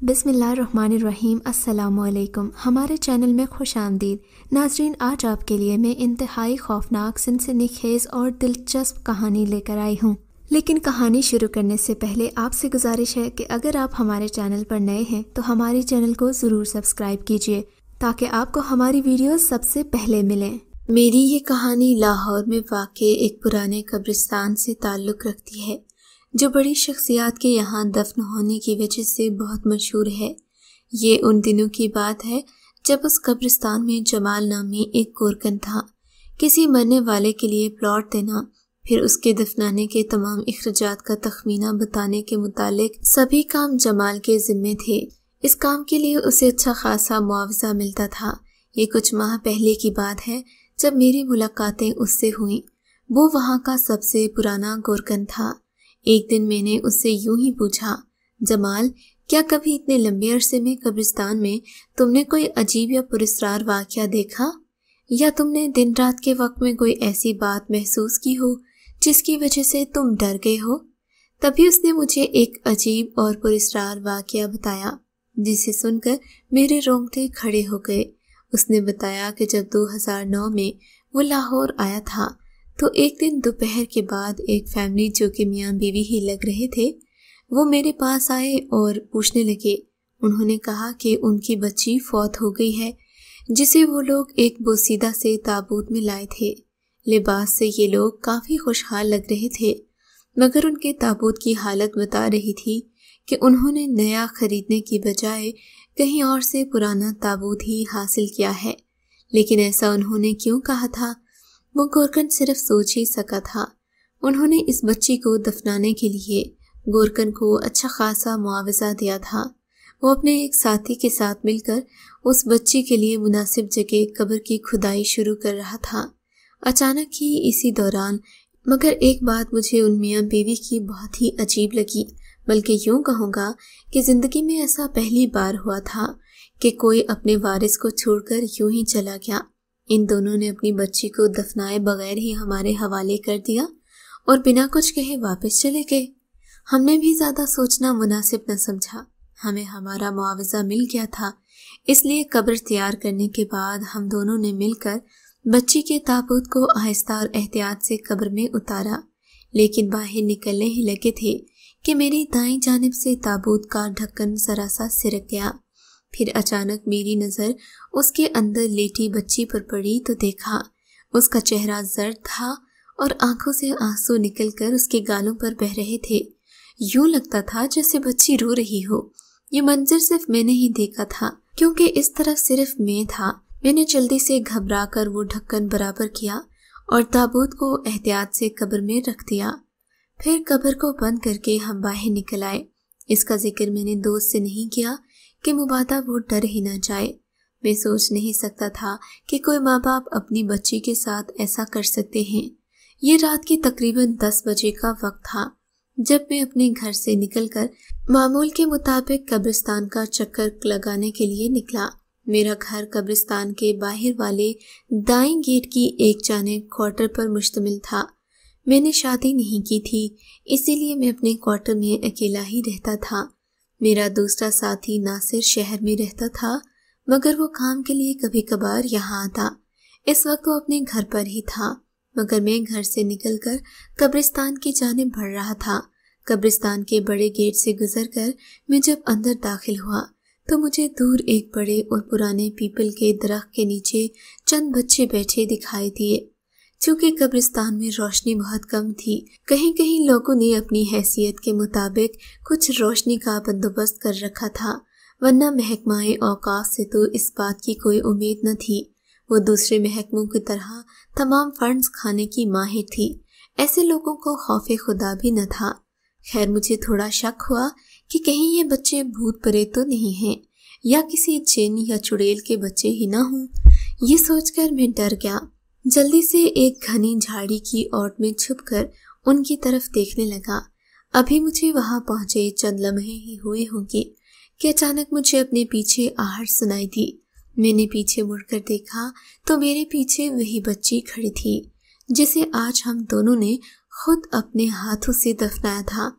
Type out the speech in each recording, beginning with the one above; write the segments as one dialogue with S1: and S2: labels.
S1: बिस्मिल्लाहिर्रहमानिर्रहीम। अस्सलामुअलैकुम। हमारे चैनल में खुश आमदीद। नाजरीन, आज आपके लिए मैं इंतहाई खौफनाक, सनसनीखेज और दिलचस्प कहानी लेकर आई हूँ। लेकिन कहानी शुरू करने से पहले आपसे गुजारिश है कि अगर आप हमारे चैनल पर नए हैं तो हमारे चैनल को ज़रूर सब्सक्राइब कीजिए ताकि आपको हमारी वीडियोस सबसे पहले मिलें। मेरी ये कहानी लाहौर में वाक़े एक पुराने कब्रिस्तान से ताल्लुक़ रखती है जो बड़ी शख्सियात के यहाँ दफन होने की वजह से बहुत मशहूर है। ये उन दिनों की बात है जब उस कब्रिस्तान में जमाल नामी एक गोरकन था। किसी मरने वाले के लिए प्लॉट देना, फिर उसके दफनाने के तमाम इखराजात का तखमीना बताने के मुतालिक सभी काम जमाल के ज़िम्मे थे। इस काम के लिए उसे अच्छा खासा मुआवजा मिलता था। ये कुछ माह पहले की बात है जब मेरी मुलाकातें उससे हुईं। वो वहाँ का सबसे पुराना गोरकन था। एक दिन मैंने उससे यूं ही पूछा, जमाल, क्या कभी इतने लंबे अरसे में कब्रिस्तान में तुमने कोई अजीब या पुरस्कार वाक़या देखा, या तुमने दिन रात के वक्त में कोई ऐसी बात महसूस की हो जिसकी वजह से तुम डर गए हो? तभी उसने मुझे एक अजीब और पुरस्कार वाक़या बताया जिसे सुनकर मेरे रोंगटे खड़े हो गए। उसने बताया कि जब 2009 में वो लाहौर आया था तो एक दिन दोपहर के बाद एक फैमिली जो कि मियाँ बीवी ही लग रहे थे, वो मेरे पास आए और पूछने लगे। उन्होंने कहा कि उनकी बच्ची फौत हो गई है जिसे वो लोग एक बोसीदा से ताबूत में लाए थे। लिबास से ये लोग काफ़ी खुशहाल लग रहे थे, मगर उनके ताबूत की हालत बता रही थी कि उन्होंने नया खरीदने की बजाय कहीं और से पुराना ताबूत ही हासिल किया है। लेकिन ऐसा उन्होंने क्यों कहा था, वो गोरकन सिर्फ सोच ही सका था। उन्होंने इस बच्ची को दफनाने के लिए गोरकन को अच्छा खासा मुआवजा दिया था। वो अपने एक साथी के साथ मिलकर उस बच्ची के लिए मुनासिब जगह कब्र की खुदाई शुरू कर रहा था। अचानक ही इसी दौरान मगर एक बात मुझे उन मियाँ बीवी की बहुत ही अजीब लगी, बल्कि यूँ कहूँगा कि ज़िंदगी में ऐसा पहली बार हुआ था कि कोई अपने वारिस को छोड़कर यूँ ही चला गया। इन दोनों ने अपनी बच्ची को दफनाए बगैर ही हमारे हवाले कर दिया और बिना कुछ कहे वापस चले गए। हमने भी ज़्यादा सोचना मुनासिब न समझा। हमें हमारा मुआवजा मिल गया था, इसलिए कब्र तैयार करने के बाद हम दोनों ने मिलकर बच्ची के ताबूत को आहिस्ता और एहतियात से कब्र में उतारा। लेकिन बाहर निकलने ही लगे थे कि मेरी दाईं जानिब से ताबूत का ढक्कन जरा सा सिरक गया। फिर अचानक मेरी नज़र उसके अंदर लेटी बच्ची पर पड़ी तो देखा उसका चेहरा जर्द था और आंखों से आंसू निकलकर उसके गालों पर बह रहे थे। यूं लगता था जैसे बच्ची रो रही हो। ये मंजर सिर्फ मैंने ही देखा था, क्योंकि इस तरफ सिर्फ मैं था। मैंने जल्दी से घबरा कर वो ढक्कन बराबर किया और ताबूत को एहतियात से कब्र में रख दिया। फिर कब्र को बंद करके हम बाहर निकल आए। इसका जिक्र मैंने दोस्त से नहीं किया कि मुबादा वो डर ही ना जाए। मैं सोच नहीं सकता था कि कोई माँ बाप अपनी बच्ची के साथ ऐसा कर सकते हैं। ये रात के तकरीबन 10 बजे का वक्त था जब मैं अपने घर से निकलकर मामूल के मुताबिक कब्रिस्तान का चक्कर लगाने के लिए निकला। मेरा घर कब्रिस्तान के बाहर वाले दाएं गेट की एक जानिब क्वार्टर पर मुश्तमिल था। मैंने शादी नहीं की थी, इसीलिए मैं अपने क्वार्टर में अकेला ही रहता था। मेरा दूसरा साथी नासिर शहर में रहता था, मगर वो काम के लिए कभी कभार यहाँ आता। इस वक्त वो अपने घर पर ही था, मगर मैं घर से निकलकर कब्रिस्तान की जानिब बढ़ रहा था। कब्रिस्तान के बड़े गेट से गुजरकर मैं जब अंदर दाखिल हुआ तो मुझे दूर एक बड़े और पुराने पीपल के दरख्त के नीचे चंद बच्चे बैठे दिखाई दिए। चूँकि कब्रिस्तान में रोशनी बहुत कम थी, कहीं कहीं लोगों ने अपनी हैसियत के मुताबिक कुछ रोशनी का बंदोबस्त कर रखा था, वरना महकमाए औकाफ से तो इस बात की कोई उम्मीद न थी। वो दूसरे महकमों की तरह तमाम फंड्स खाने की माहिर थी। ऐसे लोगों को खौफ खुदा भी न था। खैर, मुझे थोड़ा शक हुआ कि कहीं ये बच्चे भूत प्रेत तो नहीं हैं, या किसी जिन या चुड़ैल के बच्चे ही ना हों। ये सोचकर मैं डर गया। जल्दी से एक घनी झाड़ी की ओट में छुपकर उनकी तरफ देखने लगा। अभी मुझे वहां पहुंचे चंद लम्हे ही हुए होंगे कि अचानक मुझे अपने पीछे आहट सुनाई दी। मैंने पीछे मुड़कर देखा तो मेरे पीछे वही बच्ची खड़ी थी जिसे आज हम दोनों ने खुद अपने हाथों से दफनाया था।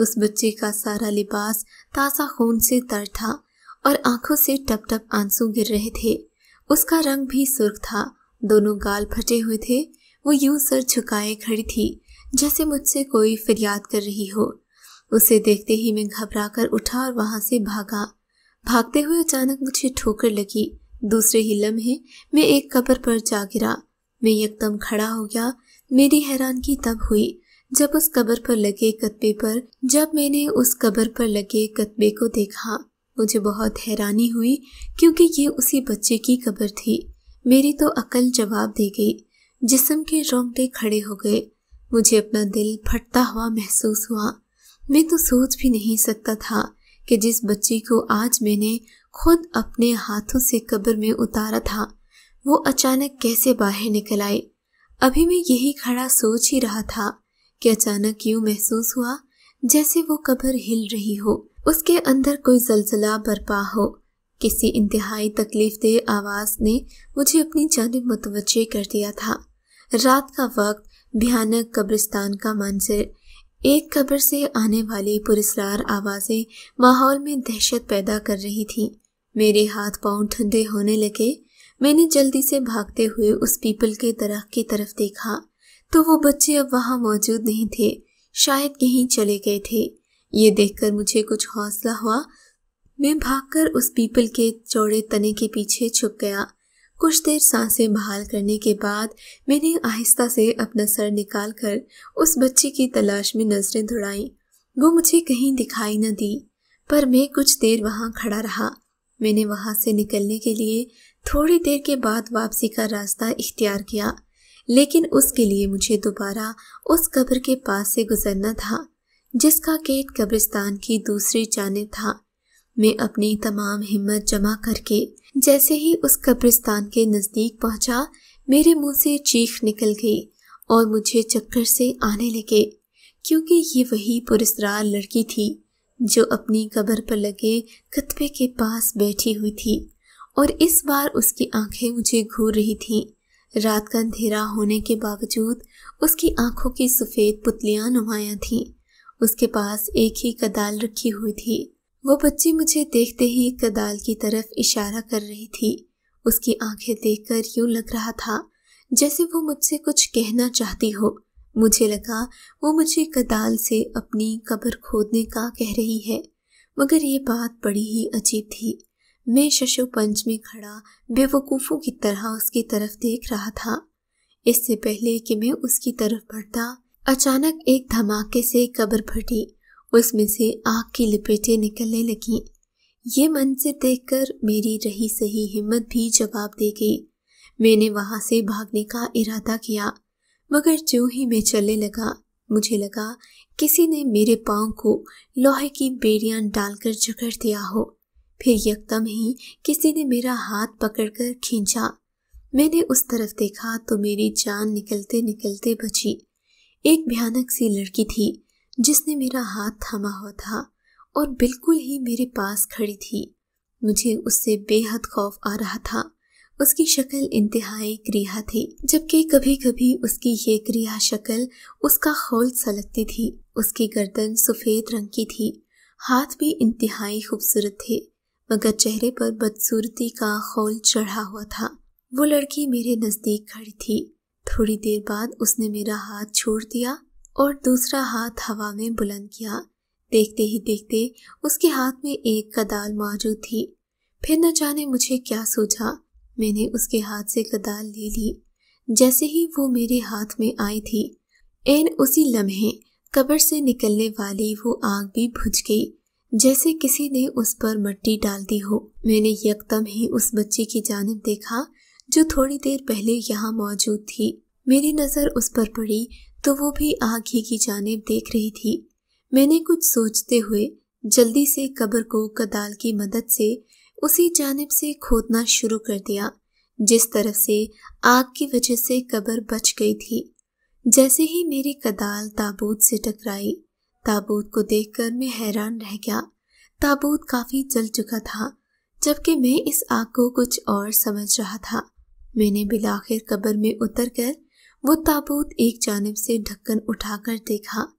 S1: उस बच्चे का सारा लिबास ताज़ा खून से तर था और आंखों से टप टप आंसू गिर रहे थे। उसका रंग भी सुर्ख था, दोनों गाल फटे हुए थे। वो यूं सर झुकाए खड़ी थी जैसे मुझसे कोई फरियाद कर रही हो। उसे देखते ही मैं घबराकर उठा और वहां से भागा। भागते हुए अचानक मुझे ठोकर लगी। दूसरे ही लम्हे मैं एक कब्र पर जा गिरा। मैं एकदम खड़ा हो गया। मेरी हैरानगी तब हुई जब मैंने उस कब्र पर लगे कतबे को देखा। मुझे बहुत हैरानी हुई क्योंकि ये उसी बच्चे की कब्र थी। मेरी तो अकल जवाब दे गई। जिस्म के रोंगटे खड़े हो गए। मुझे अपना दिल फटता हुआ महसूस हुआ। मैं तो सोच भी नहीं सकता था कि जिस बच्ची को आज मैंने खुद अपने हाथों से कब्र में उतारा था, वो अचानक कैसे बाहर निकल आई। अभी मैं यही खड़ा सोच ही रहा था कि अचानक यूं महसूस हुआ जैसे वो कब्र हिल रही हो, उसके अंदर कोई जलजला बरपा हो। किसी इंतहाई तकलीफदेह आवाज ने मुझे अपनी जानिब मुतवज्जे कर दिया था। रात का वक्त, भयानक कब्रिस्तान का मंजर, एक कब्र से आने वाली पुरस्रार आवाजें माहौल में दहशत पैदा कर रही थीं। मेरे हाथ पांव ठंडे होने लगे। मैंने जल्दी से भागते हुए उस पीपल के दरख्त की तरफ देखा तो वो बच्चे अब वहां मौजूद नहीं थे, शायद कहीं चले गए थे। ये देखकर मुझे कुछ हौसला हुआ। मैं भागकर उस पीपल के चौड़े तने के पीछे छुप गया। कुछ देर सांसें बहाल करने के बाद मैंने आहिस्ता से अपना सर निकालकर उस बच्चे की तलाश में नजरें दौड़ाईं। वो मुझे कहीं दिखाई न दी, पर मैं कुछ देर वहां खड़ा रहा। मैंने वहां से निकलने के लिए थोड़ी देर के बाद वापसी का रास्ता इख्तियार किया, लेकिन उसके लिए मुझे दोबारा उस कब्र के पास से गुजरना था जिसका गेट कब्रिस्तान की दूसरी जानिब था। मैं अपनी तमाम हिम्मत जमा करके जैसे ही उस कब्रिस्तान के नजदीक पहुंचा, मेरे मुंह से चीख निकल गई और मुझे चक्कर से आने लगे, क्योंकि ये वही पुरस्कार लड़की थी जो अपनी कब्र पर लगे कतबे के पास बैठी हुई थी, और इस बार उसकी आंखें मुझे घूर रही थीं। रात का अंधेरा होने के बावजूद उसकी आंखों की सफेद पुतलियां नुमायां थीं। उसके पास एक ही कदाल रखी हुई थी। वो बच्ची मुझे देखते ही कदाल की तरफ इशारा कर रही थी। उसकी आंखें देखकर यूं लग रहा था जैसे वो मुझसे कुछ कहना चाहती हो। मुझे लगा वो मुझे कदाल से अपनी कब्र खोदने का कह रही है, मगर ये बात बड़ी ही अजीब थी। मैं शशोपंज में खड़ा बेवकूफ़ों की तरह उसकी तरफ देख रहा था। इससे पहले कि मैं उसकी तरफ बढ़ता, अचानक एक धमाके से कब्र फटी। उसमें से आग की लपेटें निकलने लगीं। ये मंजर देखकर मेरी रही सही हिम्मत भी जवाब दे गई। मैंने वहां से भागने का इरादा किया, मगर जो ही मैं चलने लगा, मुझे लगा किसी ने मेरे पांव को लोहे की बेड़ियां डालकर जकड़ दिया हो। फिर यकदम ही किसी ने मेरा हाथ पकड़कर खींचा। मैंने उस तरफ देखा तो मेरी जान निकलते निकलते बची। एक भयानक सी लड़की थी जिसने मेरा हाथ थामा हुआ था और बिल्कुल ही मेरे पास खड़ी थी। मुझे उससे बेहद खौफ आ रहा था। उसकी शक्ल इंतहाई क्रिया थी, जबकि कभी कभी उसकी ये क्रिया शक्ल उसका खौल सा लगती थी। उसकी गर्दन सफेद रंग की थी, हाथ भी इंतहाई खूबसूरत थे, मगर चेहरे पर बदसूरती का खौल चढ़ा हुआ था। वो लड़की मेरे नजदीक खड़ी थी। थोड़ी देर बाद उसने मेरा हाथ छोड़ दिया और दूसरा हाथ हवा में बुलंद किया। देखते ही देखते उसके हाथ में एक कदाल मौजूद थी। फिर न जाने मुझे क्या सूझा, मैंने उसके हाथ से कदाल ले ली। जैसे ही वो मेरे हाथ में आई थी, ऐन उसी लम्हे कब्र से निकलने वाली वो आग भी बुझ गई, जैसे किसी ने उस पर मिट्टी डाल दी हो। मैंने यकदम ही उस बच्ची की जानिब देखा जो थोड़ी देर पहले यहाँ मौजूद थी। मेरी नज़र उस पर पड़ी तो वो भी आग ही की जानिब देख रही थी। मैंने कुछ सोचते हुए जल्दी से कब्र को कदाल की मदद से उसी जानिब से खोदना शुरू कर दिया जिस तरफ से आग की वजह से कब्र बच गई थी। जैसे ही मेरी कदाल ताबूत से टकराई, ताबूत को देखकर मैं हैरान रह गया। ताबूत काफी जल चुका था, जबकि मैं इस आग को कुछ और समझ रहा था। मैंने बिलाखिर कब्र में उतरकर वो ताबूत एक जानिब से ढक्कन उठाकर देखा।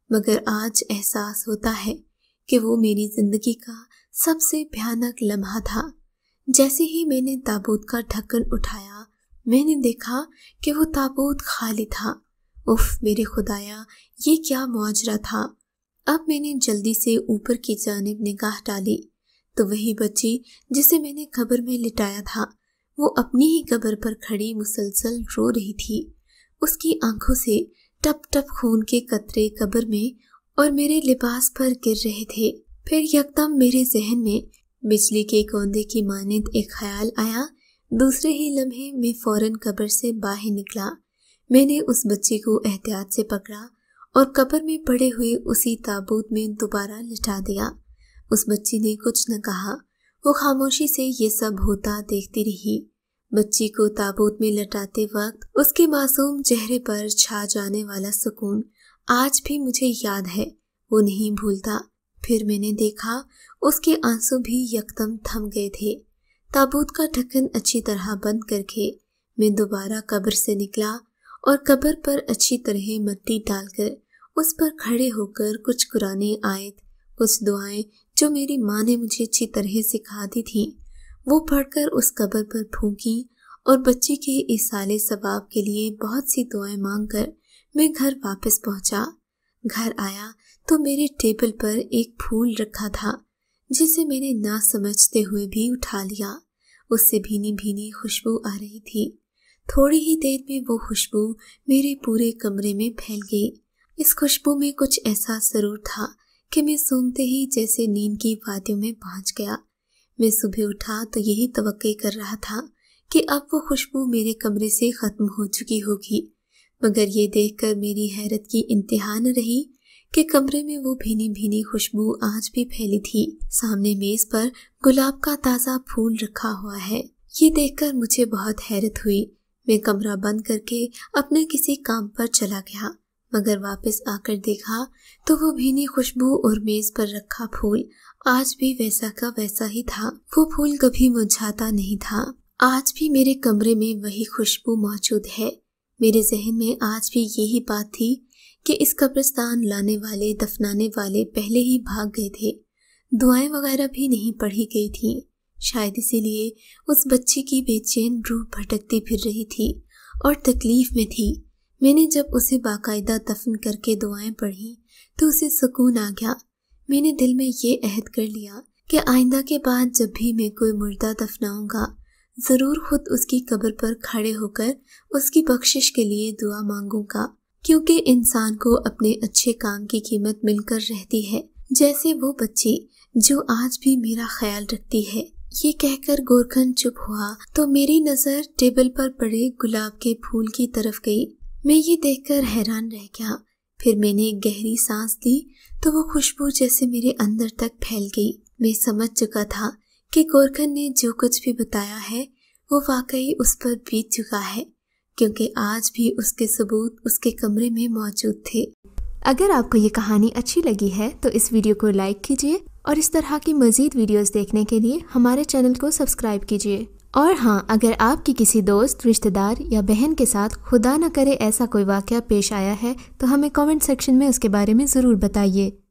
S1: मगर आज एहसास होता है कि वो मेरी ज़िंदगी का सबसे भयानक लम्हा था। जैसे ही मैंने ताबूत का ढक्कन उठाया, मैंने देखा कि वो ताबूत खाली था। उफ मेरे खुदाया, ये क्या मुआजरा था। अब मैंने जल्दी से ऊपर की जानिब निगाह डाली तो वही बच्ची जिसे मैंने कब्र में लिटाया था, वो अपनी ही कब्र पर खड़ी मुसलसल रो रही थी। उसकी आंखों से टप टप खून के कतरे कब्र में और मेरे लिबास पर गिर रहे थे। फिर यकदम मेरे जहन में बिजली के कोंदे की मानिंद एक ख्याल आया। दूसरे ही लम्हे में फौरन कब्र से बाहर निकला। मैंने उस बच्ची को एहतियात से पकड़ा और कब्र में पड़े हुए उसी ताबूत में दोबारा लिटा दिया। उस बच्ची ने कुछ न कहा, वो खामोशी से ये सब होता देखती रही। बच्ची को ताबूत में लटाते वक्त उसके मासूम चेहरे पर छा जाने वाला सुकून आज भी मुझे याद है, वो नहीं भूलता। फिर मैंने देखा उसके आंसू भी यकदम थम गए थे। ताबूत का ढक्कन अच्छी तरह बंद करके मैं दोबारा कब्र से निकला और कब्र पर अच्छी तरह मिट्टी डालकर उस पर खड़े होकर कुछ कुरानी आयत, कुछ दुआएं जो मेरी माँ ने मुझे अच्छी तरह सिखा दी थी, वो पढ़कर उस कब्र पर फूंकी और बच्ची के इसाले सवाब के लिए बहुत सी दुआएं मांगकर मैं घर वापस पहुंचा। घर आया तो मेरे टेबल पर एक फूल रखा था जिसे मैंने ना समझते हुए भी उठा लिया। उससे भीनी भीनी खुशबू आ रही थी। थोड़ी ही देर में वो खुशबू मेरे पूरे कमरे में फैल गई। इस खुशबू में कुछ ऐसा जरूर था कि मैं सूंघते ही जैसे नींद की वादियों में पहुंच गया। मैं सुबह उठा तो यही तवक्के कर रहा था कि अब वो खुशबू मेरे कमरे से खत्म हो चुकी होगी, मगर ये देखकर मेरी हैरत की इंतहा न रही कि कमरे में वो भीनी भीनी खुशबू आज भी फैली थी। सामने मेज पर गुलाब का ताज़ा फूल रखा हुआ है। ये देखकर मुझे बहुत हैरत हुई। मैं कमरा बंद करके अपने किसी काम पर चला गया, मगर वापस आकर देखा तो वो भीनी खुशबू और मेज पर रखा फूल आज भी वैसा का वैसा ही था। वो फूल कभी मुरझाता नहीं था। आज भी मेरे कमरे में वही खुशबू मौजूद है। मेरे जहन में आज भी यही बात थी कि इस कब्रिस्तान लाने वाले दफनाने वाले पहले ही भाग गए थे। दुआएं वगैरह भी नहीं पढ़ी गई थी। शायद इसीलिए उस बच्ची की बेचैन रूह भटकती फिर रही थी और तकलीफ में थी। मैंने जब उसे बाकायदा दफन करके दुआएं पढ़ी तो उसे सुकून आ गया। मैंने दिल में ये अहद कर लिया कि आइंदा के बाद जब भी मैं कोई मुर्दा दफनाऊंगा, ज़रूर खुद उसकी कब्र पर खड़े होकर उसकी बख्शिश के लिए दुआ मांगूंगा, क्योंकि इंसान को अपने अच्छे काम की कीमत मिलकर रहती है, जैसे वो बच्ची जो आज भी मेरा ख्याल रखती है। ये कहकर गोरखन चुप हुआ तो मेरी नज़र टेबल पर पड़े गुलाब के फूल की तरफ गई। मैं ये देखकर हैरान रह गया। फिर मैंने एक गहरी सांस ली तो वो खुशबू जैसे मेरे अंदर तक फैल गई। मैं समझ चुका था कि गोरखन ने जो कुछ भी बताया है वो वाकई उस पर बीत चुका है, क्योंकि आज भी उसके सबूत उसके कमरे में मौजूद थे।
S2: अगर आपको ये कहानी अच्छी लगी है तो इस वीडियो को लाइक कीजिए और इस तरह की मज़ीद वीडियोस देखने के लिए हमारे चैनल को सब्सक्राइब कीजिए। और हाँ, अगर आपकी किसी दोस्त, रिश्तेदार या बहन के साथ खुदा न करे ऐसा कोई वाक़या पेश आया है तो हमें कमेंट सेक्शन में उसके बारे में ज़रूर बताइए।